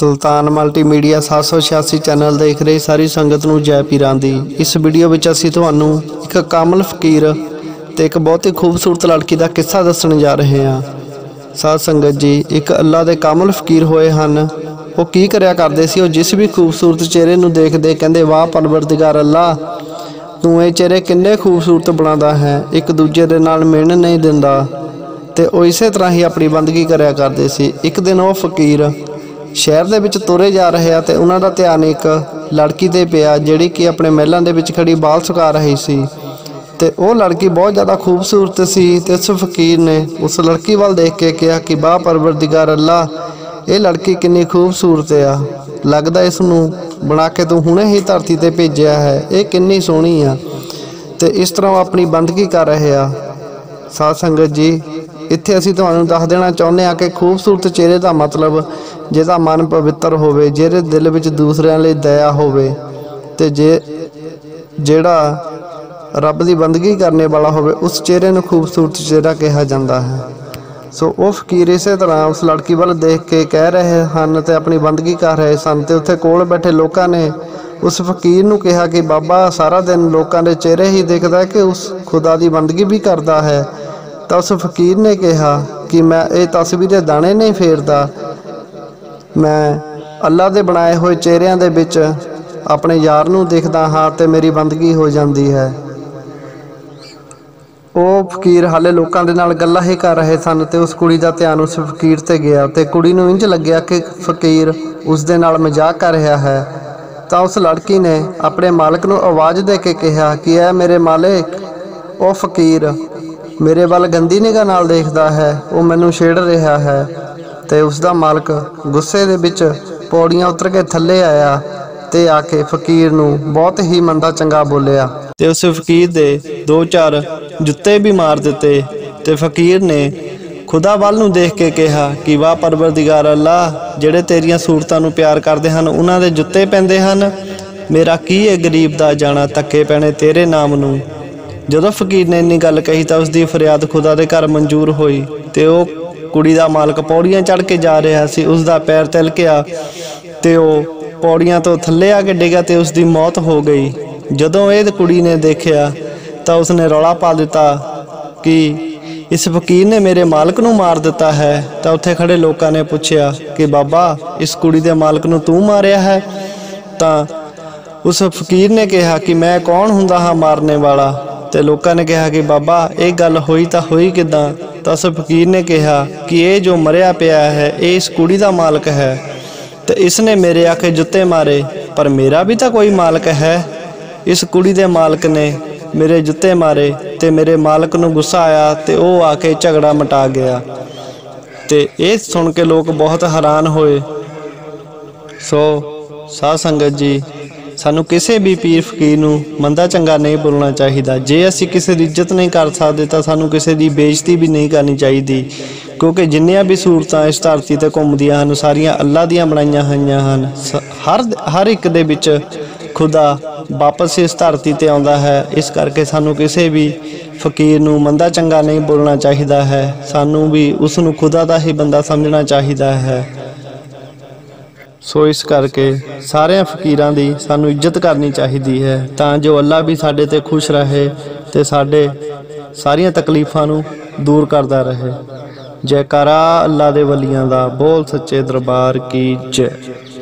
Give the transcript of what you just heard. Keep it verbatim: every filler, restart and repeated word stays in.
सुल्तान multimedia सात सौ छियासी चैनल देख रही सारी संगत नूं जय पीरां दी। इस वीडियो विच असीं तुहानूं एक कामल फकीर ते एक बहुत ही खूबसूरत लड़की का किस्सा दस्सण जा रहे हैं। साध संगत जी, एक अल्लाह दे कामल फकीर होए हन। वो की करिया करदे सी, जिस भी खूबसूरत चेहरे नूं देखदे कहंदे वाह परवरदिगार अल्लाह, तूं ये चेहरे किन्ने खूबसूरत बनादा है, एक दूजे दे नाल मिलन नहीं दिंदा। ते वो इसे तरह ही अपनी बंदगी करिया करदे सी। एक दिन वो फकीर शहर दे विच तुरे जा रहे ते उन्हां दा ध्यान एक लड़की ते पिया जिहड़ी कि अपने महलों दे विच खड़ी बाल सुका रही सी। ते वो लड़की बहुत ज़्यादा खूबसूरत सी। ते उस फकीर ने उस लड़की वाल देख के कहा कि वाह परवरदिगार अल्लाह, ये लड़की कितनी खूबसूरत आ, लगदा इसनूं बना के तू हुणे ही धरती ते भेजिया है, ये कितनी सोहणी आ। ते इस तरह अपनी बंदगी कर रहे आ। साध संगत जी, इत्थे असीं तुहानूं दस देना चाहुंदे आ कि खूबसूरत चेहरे का मतलब जिहदा मन पवित्र होवे, जिहदे दिल विच दूसरिਆਂ ਲਈ दया होवे ते जे जिहड़ा रब की बंदगी करने वाला होवे, उस चेहरे नूं खूबसूरत चेहरा कहा जाता है। सो वो फकीर इस तरह उस लड़की वाल देख के कह रहे हैं ते अपनी बंदगी कर रहे सन। ते उत्थे कोल बैठे लोगों ने उस फकीर नूं कहा कि बाबा सारा दिन लोगों के चेहरे ही देखदा है कि उस खुदा की बंदगी भी करता है। तो उस फकीर ने कहा कि मैं ये तस्वीरें दाने नहीं फेरदा, मैं अल्लाह के बनाए हुए चेहरिਆਂ ਦੇ ਵਿੱਚ अपने यार नूं देखदा हाँ ते मेरी बंदगी हो जाती है। वो फकीर हाले लोगों के नाल गल्लां ही कर रहे सन ते उस कुड़ी का ध्यान उस फकीर ते गया ते कुड़ी नूं इंज लग्या कि फकीर उस दे नाल मजाक कर रहा है। तो उस लड़की ने अपने मालिक नूं आवाज़ दे के कहा कि ऐ मेरे मालिक, वो फकीर मेरे वाल गंदी निगाह नाल देखदा है, वो मैनूं छेड़ रहा है। ते उसका मालिक गुस्से दे विच पौड़ियां उतर के थल्ले आया ते आके फकीर नूं बहुत ही मंदा चंगा बोलिया ते उस फकीर दे दो चार जुत्ते भी मार दिते। ते फकीर ने खुदा वाल नूं देख के कहा कि वाह परवरदिगार अल्लाह, जिहड़े तेरियां सूरतां नूं प्यार करदे हन उन्हां दे जुत्ते पैंदे हन, मेरा की है गरीब दा जाना धक्के पैणे तेरे नाम नूं। जदों फकीर ने इन्नी गल कही तो उसकी फरियाद खुदा दे घर मंजूर होई ते वो कुड़ी दा मालिक पौड़ियां चढ़ के जा रहा सी। उसका पैर तिलकिया ते वो पौड़ियां तो थल्ले आके डिगा ते उसकी मौत हो गई। जदों ये कुड़ी ने देखा तो उसने रौला पा दिता कि इस फकीर ने मेरे मालिक नूं मार दिता है। तो उत्थे खड़े लोगों ने पूछा कि बाबा, इस कुड़ी दे मालिक नूं तू मारिया है? तो उस फकीर ने कहा कि मैं कौन हुंदा हाँ मारने वाला। तो लोगों ने कहा कि बाबा ये गल होई तो होई किदां? तो उस फकीर ने कहा कि ये जो मरिया पिया है ये इस कुड़ी का मालिक है, तो इसने मेरे आके जुत्ते मारे, पर मेरा भी तो कोई मालिक है। इस कुड़ी के मालिक ने मेरे जुत्ते मारे तो मेरे मालिक नूं गुस्सा आया तो वह आके झगड़ा मटा गया। तो ये सुन के लोग बहुत हैरान होए। सो साध संगत जी, सानू किसी भी पीर फकीर नूं मंदा चंगा नहीं बोलना चाहिए। जे असी किसी की इज्जत नहीं कर सकते तो सानू किसी की बेइज्जती भी नहीं करनी चाहिए, क्योंकि जिन्नियां भी सूरतां इस धरती ते घूमदियां हन सारियां अल्लाह दियां बनाईयां होईयां हन। हर हर एक दे विच खुदा वापस इस धरती ते आउंदा है। इस करके सानू किसी भी फकीर नूं मंदा चंगा नहीं बोलना चाहिए है। सानू भी उसनूं खुदा दा ही बंदा समझना चाहिए है। सो इस करके सारे फकीरां दी सानू इज्जत करनी चाहिए है, तां जो अल्लाह भी साडे ते खुश रहे ते साडे सारियां तकलीफां नू दूर करदा रहे। जयकारा अल्लाह दे वलियां दा, बोल सच्चे दरबार की जय।